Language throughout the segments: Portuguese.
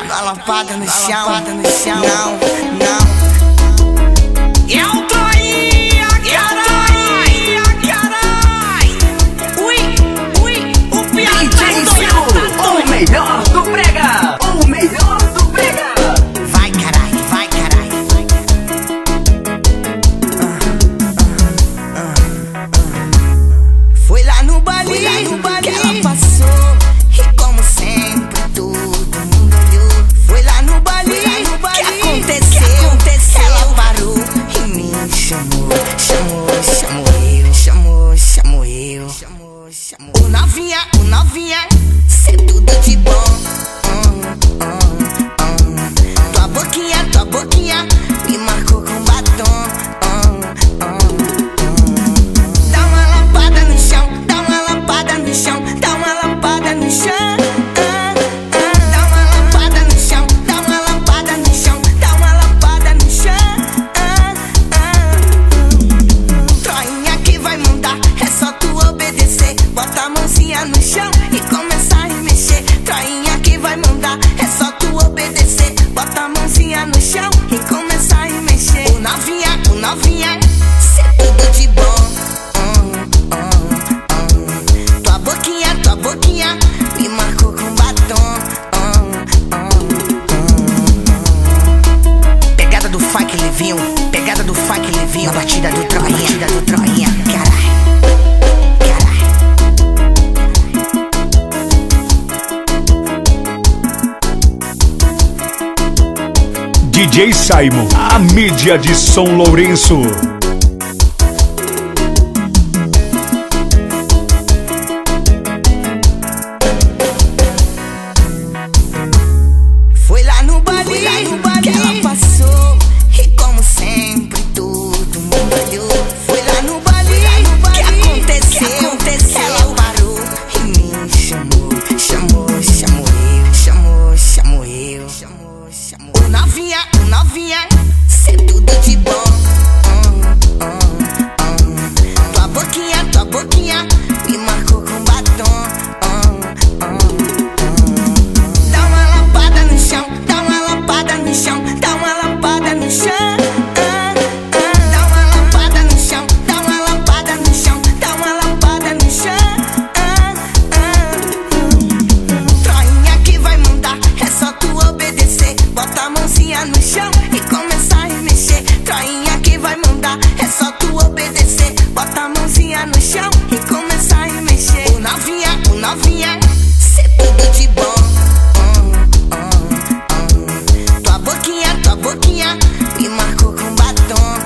Lapada no chão, não, não. É o Troia, carai. Ui, o piada. O melhor do brega, o melhor do brega. Vai, carai. Foi lá no baile que ela passou, e como sempre todo mundo olhou. Foi lá no baile que aconteceu. Ela parou e me chamou eu. O novinha, cê tudo de bom. Tua boquinha me marcou com batom. Dá uma lapada no chão, dá uma lapada no chão, dá uma lapada no chão. Dá uma lapada no chão, dá uma lapada no chão, dá uma lapada no chão. Troinha que vai mandar, é só tu obedecer. Bota a mãozinha no chão e começa a mexer. Troinha que vai mandar, é só tu obedecer. Bota a mãozinha no chão e começa a mexer. O novinha, cê tudo de bom. Tua boquinha me marcou com batom. Pegada do funk levinho, na batida do Troinha, caralho. DJ Simon, a mídia de São Lourenço. Foi lá no baile que ela passou, e como sempre todo mundo olhou. Foi lá no baile que aconteceu. Ela parou e me chamou eu. O novinha, cê tudo de bom. Tua boquinha me marcou com batom. Dá uma lapada no chão, dá uma lapada no chão, dá uma lapada no chão. Dá uma lapada no chão, dá uma lapada no chão, dá uma lapada no chão. Troinha que vai mandar, é só tu obedecer. Bota a mãozinha no chão e começa a mexer. Troinha que vai mandar, é só tu obedecer. Bota a mãozinha no chão e começa a mexer. O novinha, cê tudo de bom. Tua boquinha me marcou com batom.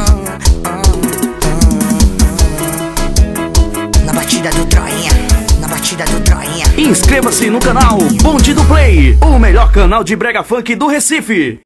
Na batida do Troinha. Inscreva-se no canal Bonde do Play, o melhor canal de brega funk do Recife.